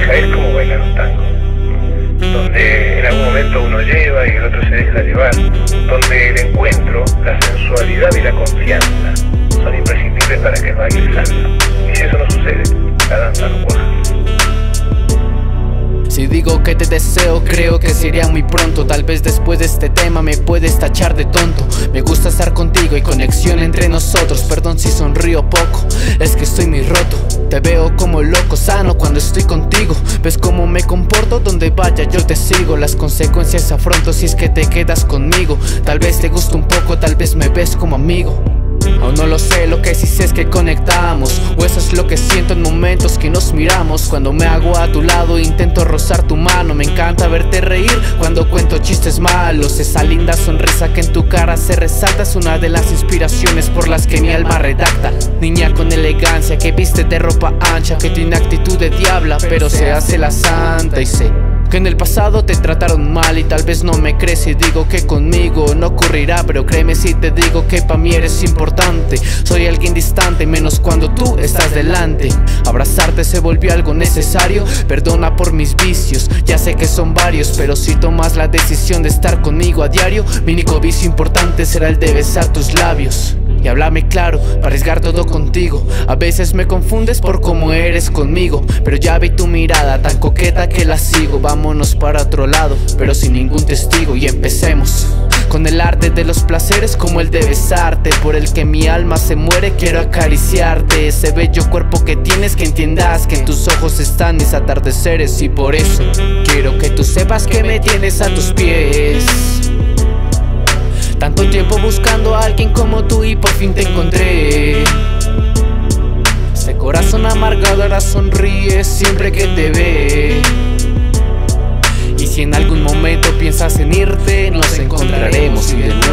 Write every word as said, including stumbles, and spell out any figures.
pareja es como bailar un tango, donde en algún momento uno lleva y el otro se deja llevar, donde el encuentro, la sensualidad y la confianza son imprescindibles para que el baile salga. Y si eso no sucede, la danza no cuaja. Si digo que te deseo, creo que sería muy pronto. Tal vez después de este tema me puedes tachar de tonto. Me gusta estar contigo y conexión entre nosotros. Perdón si sonrío poco, es que estoy muy roto. Te veo como loco, sano cuando estoy contigo. Ves cómo me comporto, donde vaya yo te sigo. Las consecuencias afronto si es que te quedas conmigo. Tal vez te gusta un poco, tal vez me ves como amigo. Aún no lo sé, lo que sí sé es que conectamos. O eso es lo que siento en momentos que nos miramos. Cuando me hago a tu lado intento rozar tu mano. Me encanta verte reír cuando cuento chistes malos. Esa linda sonrisa que en tu cara se resalta es una de las inspiraciones por las que mi alma redacta. Niña con elegancia que viste de ropa ancha, que tiene actitud de diabla pero se hace la santa. Y sé que en el pasado te trataron mal y tal vez no me crees si digo que conmigo no ocurrirá. Pero créeme si te digo que pa' mí eres importante. Soy alguien distante, menos cuando tú estás delante. Abrazarte se volvió algo necesario. Perdona por mis vicios, ya sé que son varios, pero si tomas la decisión de estar conmigo a diario, mi único vicio importante será el de besar tus labios. Y háblame claro, para arriesgar todo contigo. A veces me confundes por cómo eres conmigo, pero ya vi tu mirada tan coqueta que la sigo. Vámonos para otro lado, pero sin ningún testigo. Y empecemos con el arte de los placeres, como el de besarte, por el que mi alma se muere. Quiero acariciarte, ese bello cuerpo que tienes, que entiendas que en tus ojos están mis atardeceres. Y por eso quiero que tú sepas que me tienes a tus pies. Tanto tiempo buscando a alguien como tú y por fin te encontré. Este corazón amargado ahora sonríe siempre que te ve. Y si en algún momento piensas en irte, nos encontraremos y de nuevo